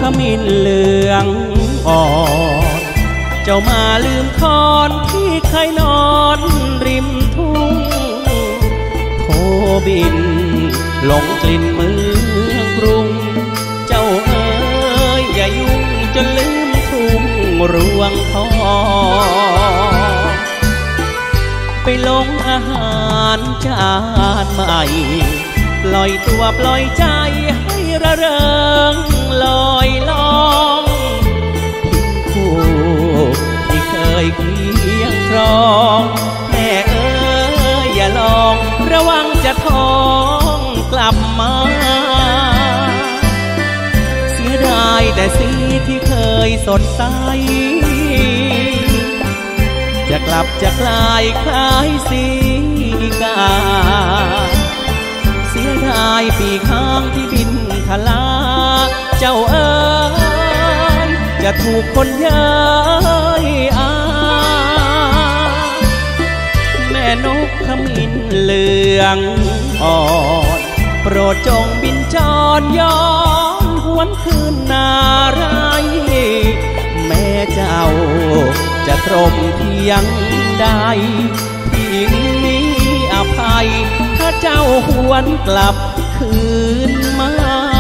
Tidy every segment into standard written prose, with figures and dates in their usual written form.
มิ้นเหลืองอ่อนเจ้ามาลืมคอนที่เคยนอนริมทุ่งโทบินหลงกลิ่นเมืองกรุงเจ้าเอ๋ยอย่ายุ่งจนลืมทุ่งรวงทองไปหลงอาหารจานใหม่ปล่อยตัวปล่อยใจให้ระเริงลอยล่องคู่ที่เคยเคียงครองแม่เอ๋ยอย่าลองระวังจะท้องกลับมาเสียดายแต่สีที่เคยสดใสจะกลับจะกลายคล้ายสีกาเสียดายปีข้างที่บินทลาเจ้าเอ๋ยจะถูกคนเย้ยอาแม่นกขมิ้นเหลืองอ่อนโปรดจงบินจรย้อนหวนคืนนาไรแม่เจ้าจะตรมเพียงใดพี่นี้อภัยถ้าเจ้าหวนกลับคืนมา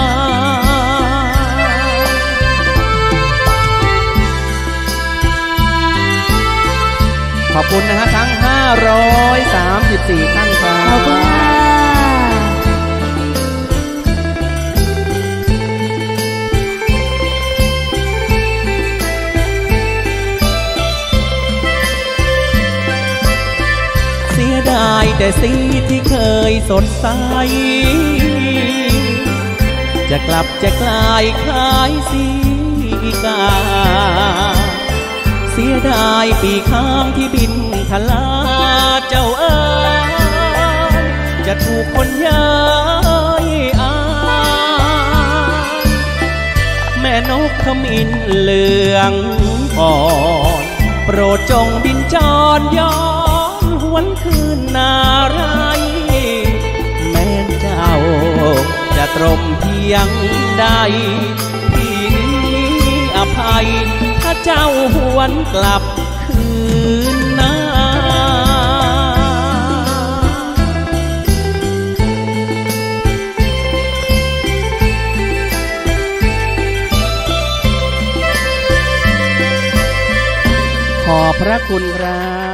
ขอบคุณนะฮะทั้ง534ท่านครับขอบคุณค่ะเสียดายแต่สีที่เคยสดใสจะกลับจะกลายคล้ายสีกาเสียดายปีข้างที่บินทลาเจ้าเอ๋ยจะถูกคนเย้ยอาแม่นกขมิ้นเหลืองอ่อนโปรดจงบินจรย้อนหวนคืนนาไรแม่เจ้าจะตรมเพียงใดพี่นี้อภัยถ้าเจ้าหวนกลับคืนนาขอบพระคุณครับ